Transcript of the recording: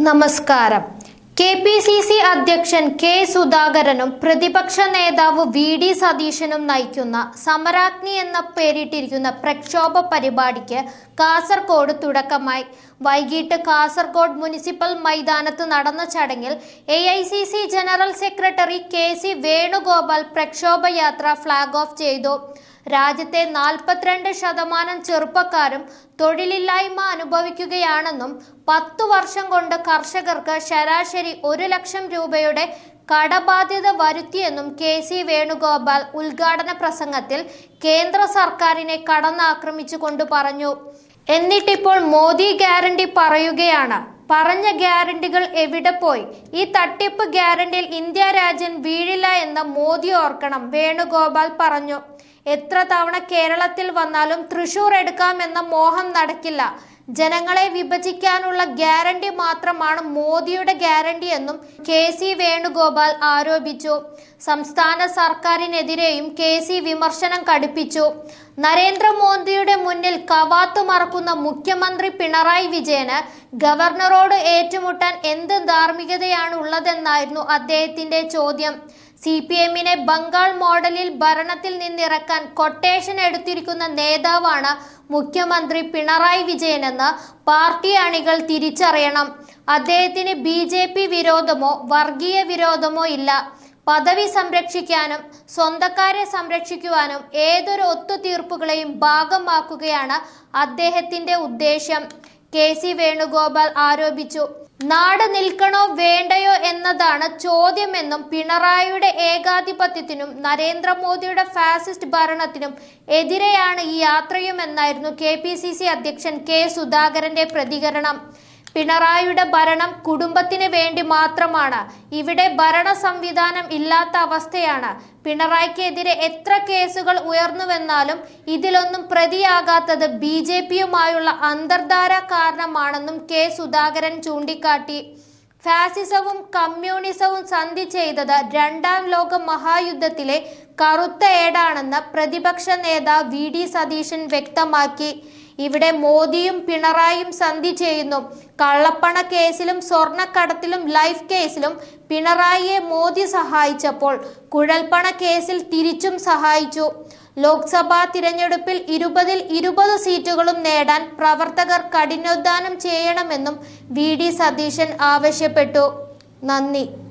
നമസ്കാരം. KPCC അധ്യക്ഷൻ K സുധാകരനും പ്രതിപക്ഷ നേതാവ് VD സതീശനും നയിക്കുന്ന സമരാഗ്നി എന്ന പേരിട്ടിരിക്കുന്ന പ്രക്ഷോഭ പരിപാടിക്ക് കാസർഗോഡ് തുടക്കമായി. വൈകിട്ട് കാസർഗോഡ് മുനിസിപ്പൽ മൈതാനത്ത് നടന്ന ചടങ്ങിൽ AICC general secretary KC Venugopal പ്രക്ഷോഭയാത്ര ഫ്ലാഗ് ഓഫ് ചെയ്തു. രാജ്യത്തെ 42% ചെറുപ്പക്കാരും തൊഴിലില്ലായ്മ അനുഭവിക്കുകയാണെന്നും 10 വർഷം കൊണ്ട് കർഷകർക്ക് ശരാശരി 1 ലക്ഷം രൂപയുടെ കടബാധ്യത വരുത്തിയെന്നും KC വേണുഗോപാൽ ഉദ്ഘാടന പ്രസംഗത്തിൽ കേന്ദ്ര സർക്കാരിനെ കടന്നാക്രമിച്ചുകൊണ്ട് പറഞ്ഞു. എന്നിട്ടിപ്പോൾ മോദി ഗ്യാരണ്ടി പറയുകയാണ്. പറഞ്ഞ ഗ്യാരണ്ടികൾ എവിടെ പോയി? ഈ തട്ടിപ്പ് ഗ്യാരണ്ടിയിൽ ഇന്ത്യ രാജ്യം വീഴില്ല എന്ന് മോദി ഓർക്കണം, വേണുഗോപാൽ പറഞ്ഞു. എത്ര തവണ കേരളത്തിൽ വന്നാലും തൃശൂർ എടുക്കാമെന്ന മോഹം നടക്കില്ല. ജനങ്ങളെ വിഭജിക്കാനുള്ള ഗ്യാരണ്ടി മാത്രമാണ് മോദിയുടെ ഗ്യാരണ്ടി എന്നും KC വേണുഗോപാൽ ആരോപിച്ചു. സംസ്ഥാന സർക്കാരിനെതിരെയും KC വിമർശനം കടുപ്പിച്ചു. നരേന്ദ്രമോദിയുടെ മുന്നിൽ കവാത്തു മറക്കുന്ന മുഖ്യമന്ത്രി പിണറായി വിജയന് ഗവർണറോട് ഏറ്റുമുട്ടാൻ എന്ത് ധാർമ്മികതയാണ് ഉള്ളതെന്നായിരുന്നു അദ്ദേഹത്തിന്റെ ചോദ്യം. CPM-നെ ബംഗാൾ മോഡലിൽ ഭരണത്തിൽ നിന്നിറക്കാൻ കൊട്ടേഷൻ എടുത്തിരിക്കുന്ന നേതാവാണ് മുഖ്യമന്ത്രി പിണറായി വിജയനെന്ന് പാർട്ടി അണികൾ തിരിച്ചറിയണം. അദ്ദേഹത്തിന് BJP വിരോധമോ വർഗീയ വിരോധമോ ഇല്ല. പദവി സംരക്ഷിക്കാനും സ്വന്തക്കാരെ സംരക്ഷിക്കുവാനും ഏതൊരു ഒത്തുതീർപ്പുകളെയും ഭാഗമാക്കുകയാണ് അദ്ദേഹത്തിന്റെ ഉദ്ദേശ്യം, KC വേണുഗോപാൽ ആരോപിച്ചു. നാട് നിൽക്കണോ വേണ്ടയോ എന്നതാണ് ചോദ്യമെന്നും പിണറായിയുടെ ഏകാധിപത്യത്തിനും നരേന്ദ്രമോദിയുടെ ഫാസിസ്റ്റ് ഭരണത്തിനും എതിരെയാണ് ഈ യാത്രയുമെന്നായിരുന്നു KPCC അധ്യക്ഷൻ K സുധാകരന്റെ പ്രതികരണം. പിണറായിയുടെ ഭരണം കുടുംബത്തിന് വേണ്ടി മാത്രമാണ്. ഇവിടെ ഭരണ സംവിധാനം ഇല്ലാത്ത അവസ്ഥയാണ്. പിണറായിക്കെതിരെ എത്ര കേസുകൾ ഉയർന്നുവെന്നാലും ഇതിലൊന്നും പ്രതിയാകാത്തത് BJP-യുമായുള്ള അന്തർധാര കാരണമാണെന്നും K സുധാകരൻ ചൂണ്ടിക്കാട്ടി. ഫാസിസവും കമ്മ്യൂണിസവും സന്ധി ചെയ്തത് 2ാം ലോക മഹായുദ്ധത്തിലെ കറുത്ത ഏടാണെന്ന് പ്രതിപക്ഷ നേതാവ് VD സതീശൻ വ്യക്തമാക്കി. ഇവിടെ മോദിയും പിണറായിയും സന്ധി ചെയ്യുന്നു. കള്ളപ്പണ കേസിലും സ്വർണ്ണക്കടത്തിലും ലൈഫ് കേസിലും പിണറായിയെ മോദി സഹായിച്ചപ്പോൾ കുഴൽപ്പണ കേസിൽ തിരിച്ചും സഹായിച്ചു. ലോക്സഭാ തിരഞ്ഞെടുപ്പിൽ 20-ൽ 20 സീറ്റുകളും നേടാൻ പ്രവർത്തകർ കഠിനാധ്വാനം ചെയ്യണമെന്നും VD സതീശൻ ആവശ്യപ്പെട്ടു. നന്ദി.